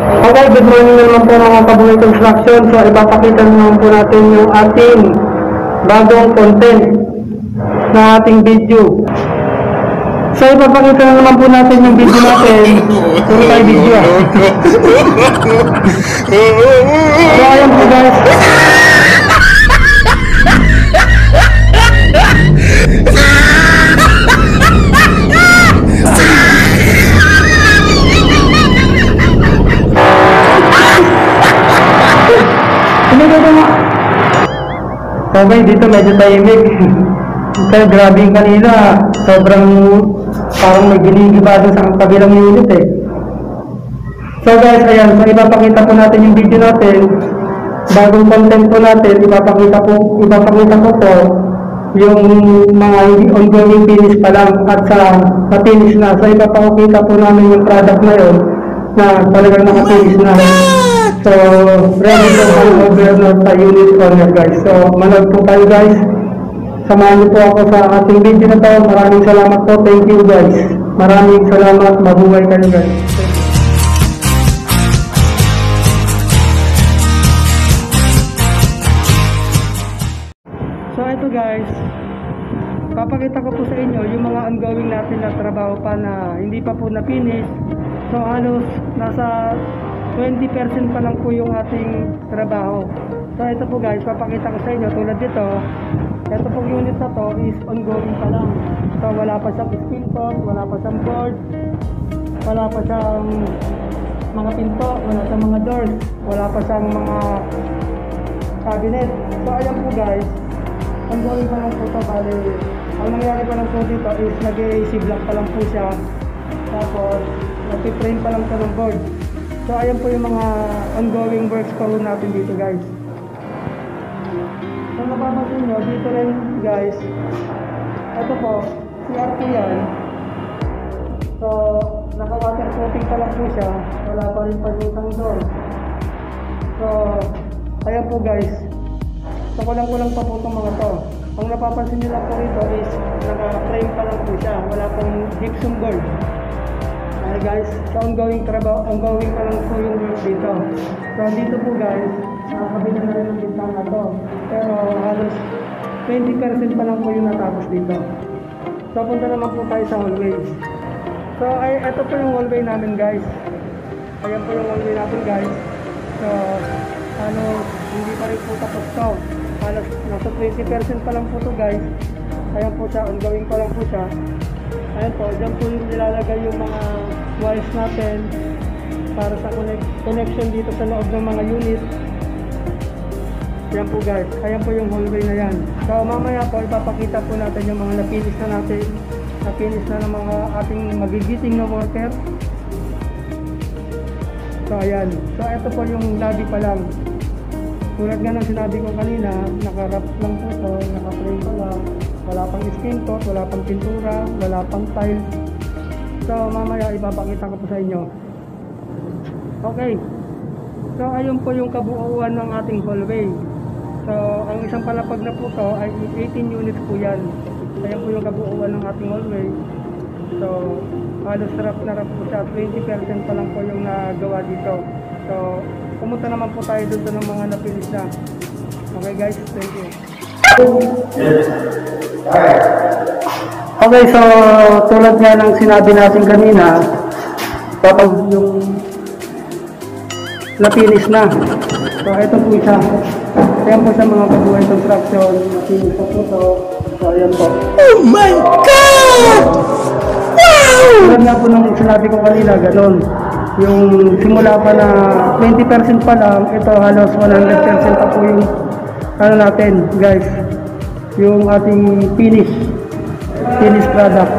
Okay, good morning naman po mga Kabuhay Construction. So ipapakita naman po natin yung ating bagong content na ating video. So ipapakita na naman po natin yung video natin. Puro tayo video. So ayan po guys. Okay, dito medyo tahimik. Kaya grabe yung kanila. Sobrang parang may ginigiba doon sa kabilang unit eh. So guys, ayan. So ipapakita po natin yung video natin. Bagong content po natin. Ipapakita ko po yung mga ongoing finish pa lang at sa na-finish na. So ipapakita po namin yung product na yun na talagang naka-finish na. So, ready po ang overload sa unit corner guys. So, manood po tayo guys. Samahan niyo po ako sa ating video na to. Maraming salamat po. Thank you guys. Maraming salamat. Mabuhay kayo guys. So, ito guys. Papakita ko po sa inyo yung mga ongoing natin na trabaho pa na hindi pa po na-finish. So, halos nasa 20% pa lang po yung ating trabaho. So ito po guys, papakita ko sa inyo tulad dito. Ito pong unit na to is ongoing pa lang. So wala pa siyang spin coat, wala pa siyang board, wala pa siyang mga pinto, wala pa mga doors, wala pa siyang mga cabinet. So ayan po guys, ongoing pa lang po ito. Bali, ang nangyari pa lang po dito is nag-AC block pa lang po siya. Tapos nag-frame pa lang siya ng board. So ayan po yung mga ongoing works po natin dito guys. So napapansin nyo dito rin guys, ito po CRP yan. So naka waterproofing pa lang po siya, wala pa rin pagutang door. So ayan po guys, so kulang pa po itong mga to. Ang napapansin nyo lang po rito is naka frame pa lang po siya, wala pong gypsum board. Hi guys, so ongoing pa lang po yung work dito. So dito po guys, nakakabila na rin ang bintang na to. Pero halos 20% pa lang po yung natapos dito. So punta naman po tayo sa hallway. So ito po yung hallway namin guys. Ayan po yung hallway natin guys. So hindi pa rin po tapos to. Halos nasa 20% pa lang po to guys. Ayan po siya, ongoing pa lang po siya. Ayan po, dyan po yung nilalagay yung mga wires natin para sa connection dito sa loob ng mga unit. Ayan po guys, ayan po yung hallway na yan. So mamaya po ipapakita po natin yung mga na-finish na natin, na-finish na ng mga ating magigiting na worker. So ayan, so ito po yung lobby pa lang. Tulad nga ng sinabi ko kanina, naka-wrap lang po ito, naka-frame pa lang. Wala pang skin coat, wala pang pintura, wala pang tiles. So mamaya ipapakita ko po sa inyo. Okay. So ayun po yung kabuuan ng ating hallway. So ang isang palapag na po to ay 18 units po yan. Ayun po yung kabuuan ng ating hallway. So halos rap na rap po siya. 20% pa lang po yung nagawa dito. So pumunta naman po tayo dito ng mga na-finish na. Okay guys, thank you. Okay, so tulad nga ng sinabi natin kanina, kapag yung na-finish na. So ito po siya. Ayan po siya mga Kabuhay Construction. Na-finish na po ito. So ayan po. Oh my God! Wow! Tulad nga po ng sinabi ko kanina, ganun. Yung simula pa na 20% pa lang, ito halos 100% pa po yung natin guys, yung ating finish product.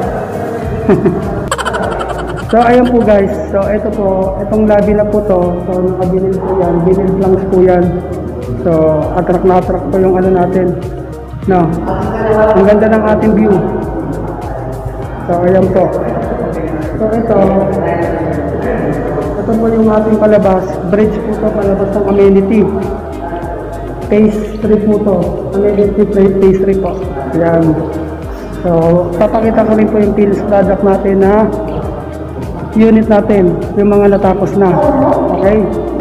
So ayan po guys, so ito po, itong lobby na po to. So nakabinil po yan, binil planks po yan. So attract po yung natin, no, ang ganda ng ating view. So ayan po. So ito po yung ating palabas, bridge po to, palabas ng amenity. Phase 3 po to. Amenity phase 3 po. Yan. So, papakita ko rin po yung finished product natin na unit natin. Yung mga natapos na. Okay.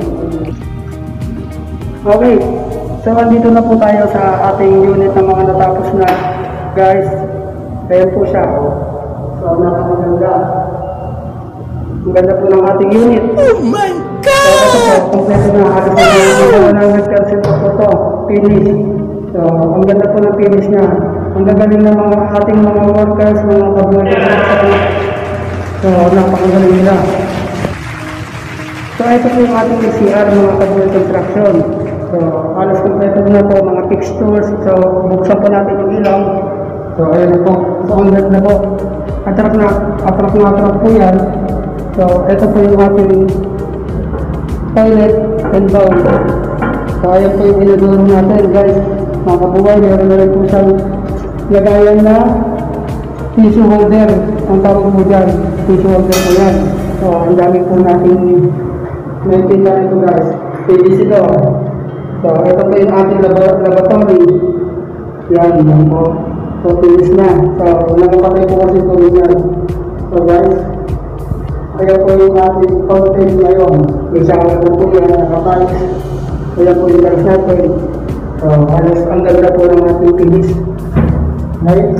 Okay. So, andito na po tayo sa ating unit na mga natapos na, guys. Ayan po siya. So, napakaganda. Ang ganda po ng ating unit. Oh my God! So, ito po, kompleto na. Halos na 100% po ito. Finish. So, ang ganda po ng finish niya. Ang gagaling ng mga ating mga workers, mga kabuhay. So, napakagaling nila. So, ito po yung ating CR, mga kabuhay construction. So, halos kompleto na po, mga fixtures. So, buksan po natin yung ilaw. So, ayan po. So, ang ganda po. Atrak na po yan. So, ito po yung ating toilet and bowl. So, ayan po yung inaduro natin, guys. Mga kabuhay, meron na rin po siyang lagayan na tissue holder. Ang tawag po dyan, tissue holder po yan. So, ang dami po natin maintain na ito, guys. PVC ito. So, ito po yung ating laboratory. Yan, yan po. So, finish na. So, nakapatay po kasi ito rin yan. So, guys, ayan po yung ating content ngayon. May shower po yan, nakapay. Ayan po yung guys natin. So, halos ang ganda po ng ating finish. Right?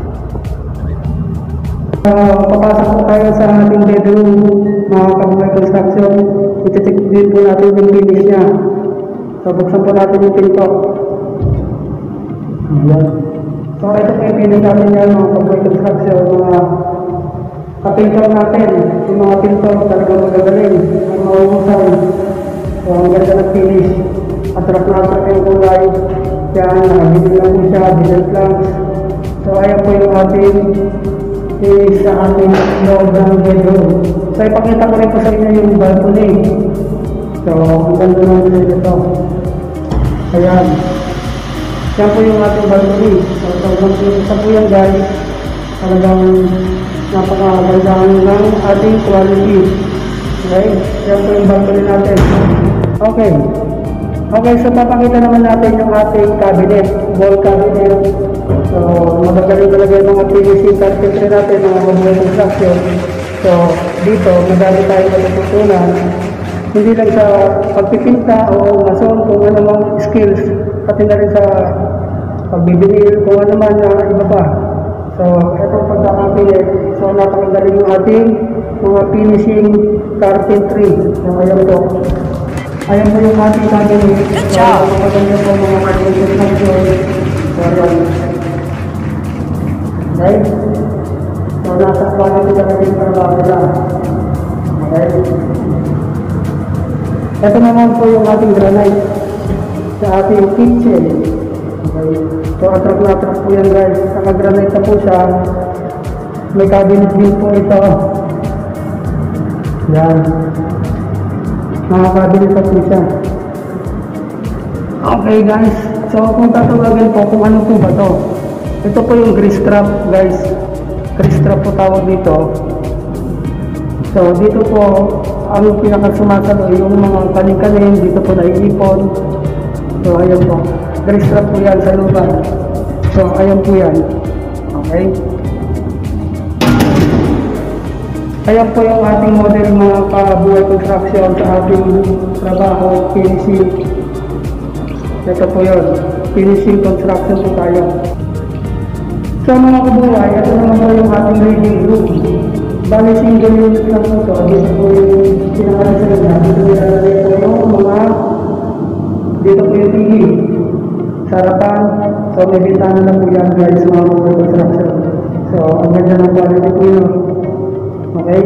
Papasok po tayo sa ating bedroom, mga kabuhay construction. I-check din po natin yung finish niya. So, buksan po natin yung pinto. Ayan. So, ito po yung finish natin yan, mga kabuhay construction, mga kapintor natin. Yung mga pintor talagang magagaling, ang mauusay. So, ang ganda ng finish. Atrak na atrak yung kulay. Yan, nakabili lang po siya, diesel planks. So, ayan po yung ating finish sa ating loob ng bedroom. So, ipakita ko rin po sa inyo yung balcony. So, ang ganda ng balcony ito. Ayan. Yan po yung ating balcony. So, isa po yan, guys. Talagang napakagandaan ng ating quality. Okay? Yan po yung balcony natin. Okay. Okay, so papakita naman natin yung ating cabinet, wall cabinet. So, magagaling talaga yung mga PVC carpentry natin, mga kabuhay construction. So, dito, madami tayo matututunan. Hindi lang sa pagpipinta o mason, kung ano mang skills, pati na rin sa pagbibinil, kung ano man na iba pa. So, itong pagkakapilit, so napakagaling yung ating mga finishing carpentry. So, ayan po. Ayan po yung ating cabinet. Good job! So, maganda po mga cabinet construction. So, ayan. Right? So, nasa quality talaga yung trabaho nila. Okay? Ito naman po yung ating granite sa ating kitchen. Okay? So, atrak na atrak po yan, guys. Naka-granite na po siya. May cabinet din po ito. Yan. Nakakabilis na po siya. Okay, guys. So, kung tatawagin po kung ano po ba to. Ito po yung grease trap, guys. Grease trap po tawag dito. So, dito po ang pinakasumasalo yung mga kanin-kanin. Dito po naiipon. So, ayan po. Grease trap po yan sa lugar. So, ayan po yan. Okay. Ayan po yung ating model mga kabuhay construction sa ating trabaho, finishing. Ito po yun. Finishing construction po tayo. So mga kabuhay, ito naman po yung ating reading room. Bali single unit lang po ito. Dito po yung pinakalisan na. Dito nilalagay po yung mga dito po yung TV. Sarapan. So may bintana na po yan, guys, mga kabuhay construction. So ang ganda ng quality po yun. Okay?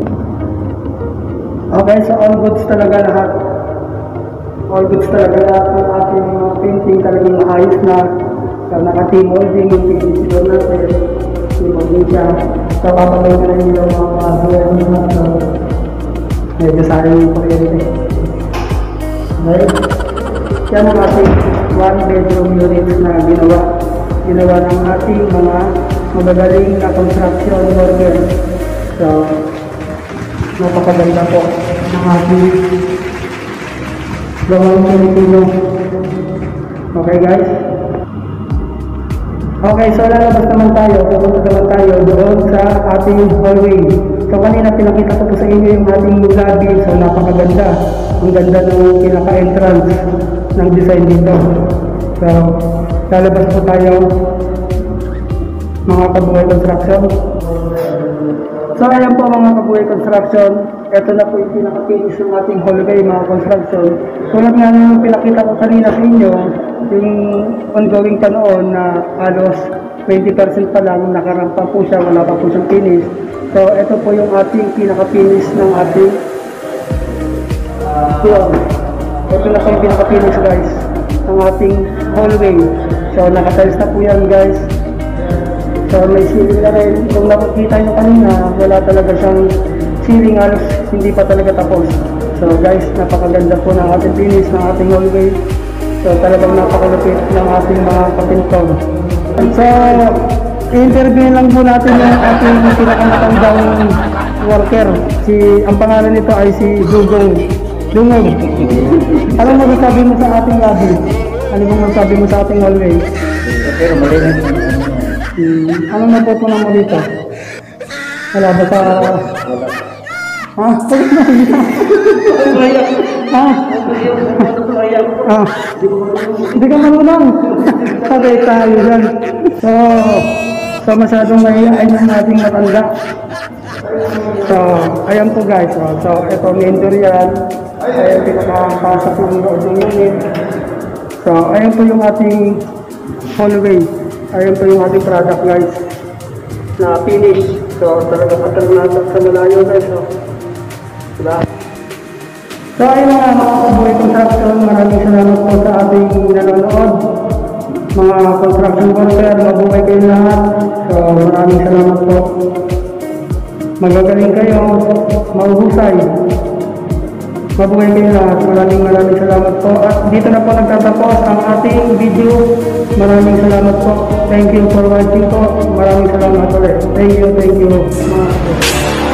Okay, so all goods talaga lahat. All goods talaga lahat ng ating painting talagang maayos na. So, naka-team holding yung PVC doon natin. Team holding siya. So, kapagay na rin yung mga kabuhay na. So, medyo sayang yung kuryente. Okay? Yan ang ating one bedroom units na ginawa. Ginawa ng ating mga magagaling na construction worker. So, napakaganda po ng ating gawang Pilipino. Okay, guys? Okay, so lalabas naman tayo, pupunta naman tayo doon sa ating hallway. So kanina pinakita ko po sa inyo yung ating lobby, so napakaganda. Ang ganda ng pinaka-entrance ng design dito. So lalabas po tayo mga Kabuhay Construction. So ayan po mga Kabuhay Construction, ito na po yung pinaka-finish ng ating hallway mga construction. Tulad nga nung pinakita ko kanina sa inyo, yung ongoing pa noon na halos 20% pa lang, nakarampa po siya, wala pa po siyang finish. So ito po yung ating pinaka-finish ng ating floor. Ito na po yung pinaka-finish guys ng ating hallway. So nakatiles na po yan guys. So may ceiling na rin. Kung nakikita nyo kanina, wala talaga siyang ceiling, halos hindi pa talaga tapos. So guys, napakaganda po ng ating finish ng ating hallway. So talagang napakalupit ng ating mga kapintor. So i-interview lang po natin yung ating pinakamatandang worker. Ang pangalan nito ay si Dugong. Dungog. Anong masasabi mo sa ating lobby? Ano bang masasabi mo sa ating hallway? Pero malinis. Anong natutunan mo dito? Wala ba sa... Ha? Ha? Hindi ka marunong. Sabay tayo dyan. So masyadong mahihain yung ating matanda. So, ayan po guys. So, ito main door yan. Ayan pinakapasok ng loob ng unit. So, ayan po yung ating hallway. Ayan po yung ating product guys na finish. So talaga natin sa malayo guys. Diba? So ayun nga mga Kabuhay Construction, maraming salamat po sa ating nanonood. Mga construction worker, mabuhay kayo lahat. So maraming salamat po. Magagaling kayo, mahuhusay. Mabuhay kayo lahat. Maraming salamat po. At dito na po nagtatapos ang ating video. Maraming salamat po. Thank you for watching po. Maraming salamat ulit. Thank you. Mga